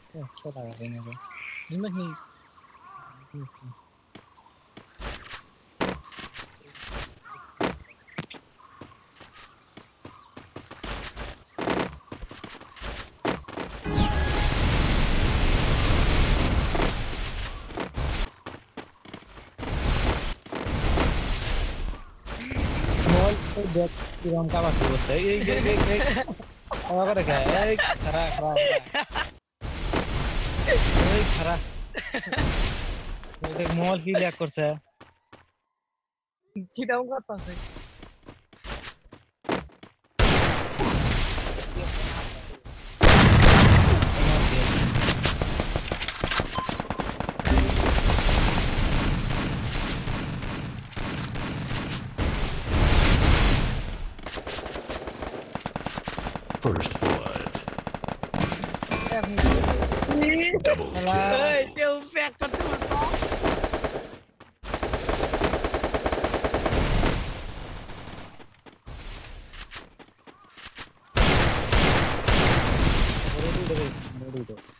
अच्छा लगा देने को नहीं। मॉल तो देख किरण का बात हो सही एक और क्या है एक खरा खरा एक खरा एक मॉल की लिया कोर्स है किधर करता है First blood. Double kill. Ê, tiêu vẹt con chuột đó. मेरी तो